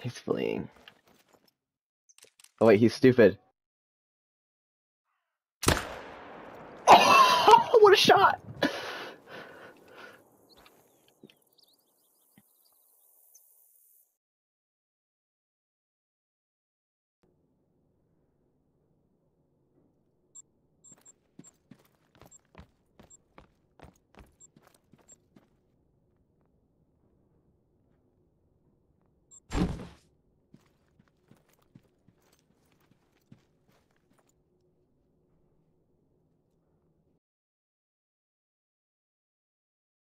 He's fleeing. Oh wait, he's stupid. Oh, what a shot!